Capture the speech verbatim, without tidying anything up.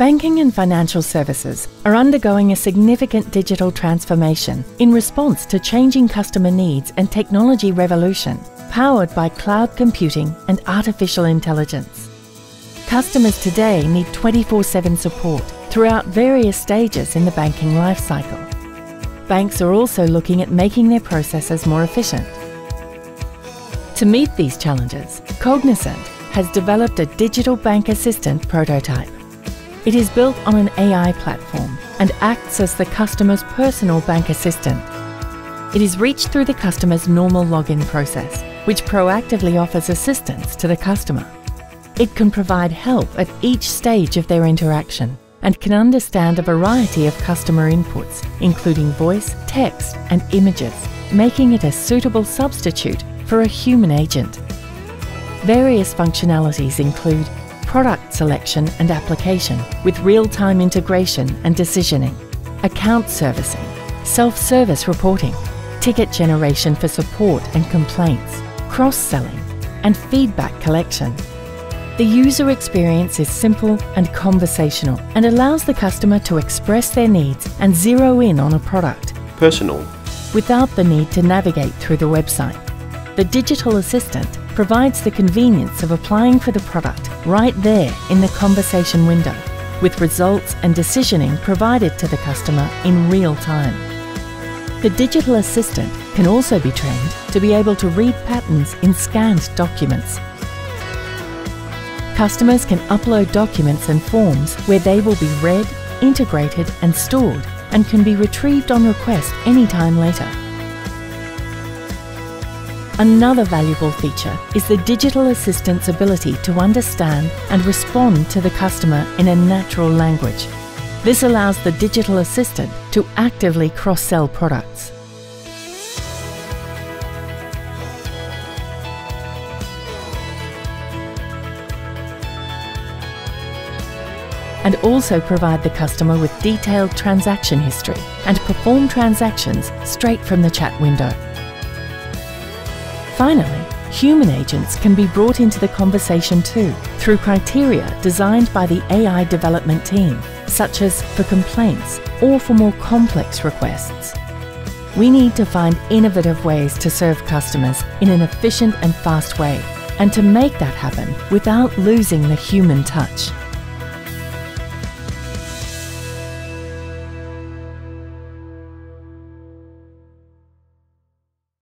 Banking and financial services are undergoing a significant digital transformation in response to changing customer needs and technology revolution, powered by cloud computing and artificial intelligence. Customers today need twenty-four seven support throughout various stages in the banking lifecycle. Banks are also looking at making their processes more efficient. To meet these challenges, Cognizant has developed a digital bank assistant prototype. It is built on an A I platform and acts as the customer's personal bank assistant. It is reached through the customer's normal login process, which proactively offers assistance to the customer. It can provide help at each stage of their interaction and can understand a variety of customer inputs, including voice, text, and images, making it a suitable substitute for a human agent. Various functionalities include product selection and application with real-time integration and decisioning, account servicing, self-service reporting, ticket generation for support and complaints, cross-selling, and feedback collection. The user experience is simple and conversational and allows the customer to express their needs and zero in on a product. Personal. Without the need to navigate through the website. The digital assistant provides the convenience of applying for the product right there in the conversation window, with results and decisioning provided to the customer in real time. The digital assistant can also be trained to be able to read patterns in scanned documents. Customers can upload documents and forms where they will be read, integrated and stored, and can be retrieved on request anytime later. Another valuable feature is the digital assistant's ability to understand and respond to the customer in a natural language. This allows the digital assistant to actively cross-sell products. And also provide the customer with detailed transaction history and perform transactions straight from the chat window. Finally, human agents can be brought into the conversation too, through criteria designed by the A I development team, such as for complaints or for more complex requests. We need to find innovative ways to serve customers in an efficient and fast way, and to make that happen without losing the human touch.